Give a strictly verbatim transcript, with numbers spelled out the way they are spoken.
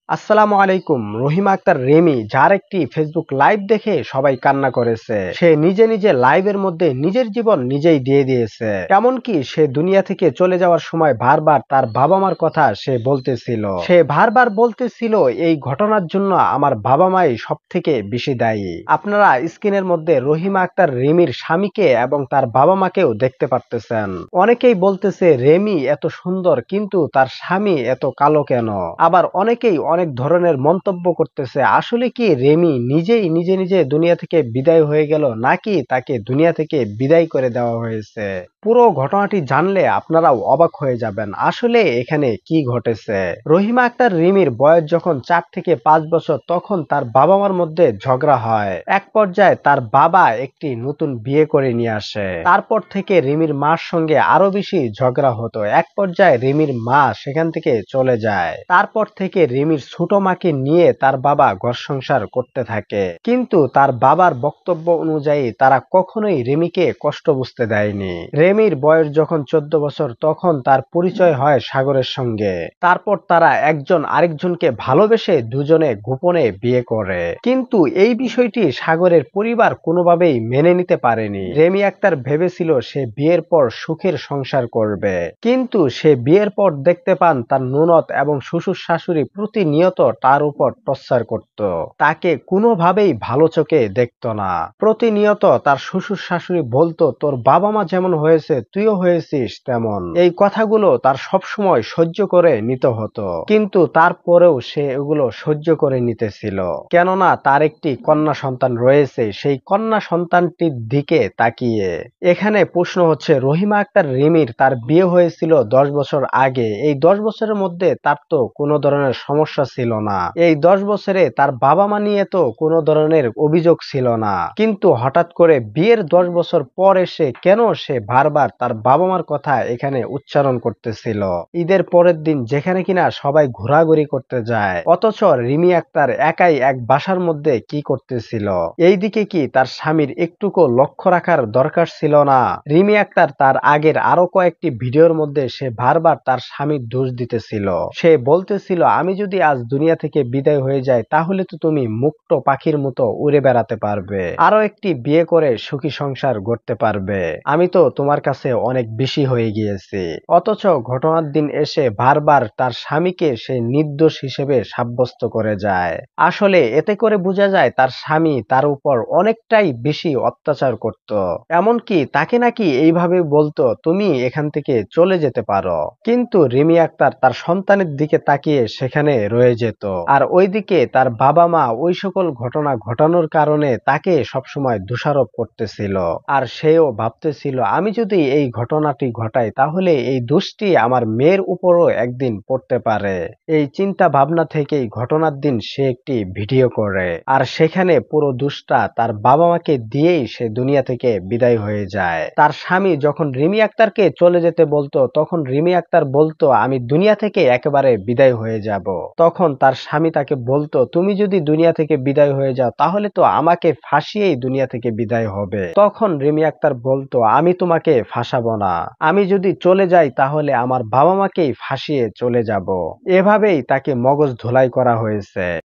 আসসালামু আলাইকুম। রহিমা আক্তার রেমি যার একটি ফেসবুক লাইভ দেখে সবাই কান্না করেছে। সে নিজে নিজে লাইভের মধ্যে নিজের জীবন নিজেই দিয়ে দিয়েছে। এমনকি সে দুনিয়া থেকে চলে যাওয়ার সময় বারবার তার বাবা মার কথা সে বলতেছিল। সে বারবার বলতেছিল এই ঘটনার জন্য আমার বাবা মাই সব থেকে বেশি দায়ী। আপনারা স্ক্রিনের মধ্যে রহিমা আক্তার রেমির স্বামীকে এবং তার বাবা মাকেও দেখতে পারতেছেন। অনেকেই বলতেছে রেমি এত সুন্দর কিন্তু তার স্বামী এত কালো কেন। আবার অনেকেই অনেক ধরনের মন্তব্য করতেছে আসলে কি রেমি নিজেই নিজে নিজে দুনিয়া থেকে বিদায় হয়ে গেল নাকি তাকে দুনিয়া থেকে বিদায় করে দেওয়া হয়েছে। পুরো ঘটনাটি জানলে আপনারাও অবাক হয়ে যাবেন আসলে এখানে কি ঘটেছে। রহিমা আক্তার রিমির বয়স যখন চার থেকে পাঁচ বছর তখন তার বাবা মার মধ্যে ঝগড়া হয়। এক পর্যায়ে তার বাবা একটি নতুন বিয়ে করে নিয়ে আসে। তারপর থেকে রিমির মার সঙ্গে আরো বেশি ঝগড়া হতো। এক পর্যায়ে রিমির মা সেখান থেকে চলে যায়। তারপর থেকে রিমির ছোট মাকে নিয়ে তার বাবা ঘর সংসার করতে থাকে। কিন্তু তার বাবার বক্তব্য অনুযায়ী তারা কখনোই রিমিকে কষ্ট বুঝতে দেয়নি। রেমির বয়স যখন চোদ্দ বছর তখন তার পরিচয় হয় সাগরের সঙ্গে। তারপর তারা একজন আরেকজনকে ভালোবেসে দুজনে গোপনে বিয়ে করে। কিন্তু এই বিষয়টি সাগরের পরিবার কোনোভাবেই মেনে নিতে পারেনি। রেমি আক্তার ভেবেছিল সে বিয়ের পর সুখের সংসার করবে, কিন্তু সে বিয়ের পর দেখতে পান তার ননদ এবং শ্বশুর শাশুড়ি প্রতিনিয়ত তার উপর টর্চার করত। তাকে কোনোভাবেই ভালো চোখে দেখত না। প্রতিনিয়ত তার শ্বশুর শাশুড়ি বলতো তোর বাবা মা যেমন হয়েছে তুইও হয়েছিস তেমন। এই কথাগুলো তার সবসময় সহ্য করে নিতে হতো, কিন্তু তারপরেও সে এগুলো সহ্য করে নিতেছিল। কেননা তার একটি কন্যা সন্তান রয়েছে, সেই কন্যা সন্তানটির দিকে তাকিয়ে। এখানে প্রশ্ন হচ্ছে রহিমা আক্তার রিমির তার বিয়ে হয়েছিল দশ বছর আগে। এই দশ বছরের মধ্যে তার তো কোনো ধরনের সমস্যা ছিল না। এই দশ বছরে তার বাবা মা নিয়ে তো কোনো ধরনের অভিযোগ ছিল না। কিন্তু হঠাৎ করে বিয়ের দশ বছর পর এসে কেন সে বারবার তার বাবা মার কথা এখানে উচ্চারণ করতেছিল। ঈদের পরের দিন যেখানে কিনা সবাই ঘোরাঘুরি করতে যায়, অথচ রিমি আক্তার একাই এক বাসার মধ্যে কি করতেছিল। এইদিকে কি তার স্বামীর একটুকু লক্ষ্য রাখার দরকার ছিল না? রিমি আক্তার তার আগের আরো কয়েকটি ভিডিওর মধ্যে সে বারবার তার স্বামীর দোষ দিতেছিল। সে বলতেছিল আমি যদি আজ দুনিয়া থেকে বিদায় হয়ে যাই তাহলে তো তুমি মুক্ত পাখির মতো উড়ে বেড়াতে পারবে, আরো একটি বিয়ে করে সুখী সংসার গড়তে পারবে। আমি তো তোমার কাছে অনেক বেশি হয়ে গিয়েছি। অথচ ঘটনার দিন এসে বারবার তার স্বামীকে সে নির্দোষ হিসেবে সাব্যস্ত করে যায়। আসলে এতে করে বোঝা যায় তার স্বামী তার উপর অনেকটাই বেশি অত্যাচার করত। এমনকি তাকে নাকি এইভাবে বলতো তুমি এখান থেকে চলে যেতে পারো, কিন্তু রিমি আক্তার তার সন্তানের দিকে তাকিয়ে সেখানে রয়ে যেত। আর ওইদিকে তার বাবা মা ওই সকল ঘটনা ঘটানোর কারণে তাকে সবসময় দোষারোপ করতেছিল। আর সেও ভাবতেছিল আমি যদি এই ঘটনাটি ঘটাই তাহলে এই দোষটি আমার মেয়ের উপরও একদিন পড়তে পারে। এই চিন্তা ভাবনা থেকেই ঘটনার দিন সে একটি ভিডিও করে, আর সেখানে পুরো দোষটা তার বাবা মাকে দিয়েই সে দুনিয়া থেকে বিদায় হয়ে যায়। তার স্বামী যখন রিমি আক্তারকে চলে যেতে বলতো তখন রিমি আক্তার বলতো আমি দুনিয়া থেকে একেবারে বিদায় হয়ে যাব। তখন তার স্বামী তাকে বলতো তুমি যদি দুনিয়া থেকে বিদায় হয়ে যাও তাহলে তো আমাকে ফাঁসিয়েই দুনিয়া থেকে বিদায় হবে। তখন রিমি আক্তার বলতো আমি তোমাকে ফাঁসাবো না, আমি যদি চলে যাই তাহলে আমার বাবা মাকেই ফাঁসিয়ে চলে যাব। এভাবেই তাকে মগজ ধোলাই করা হয়েছে।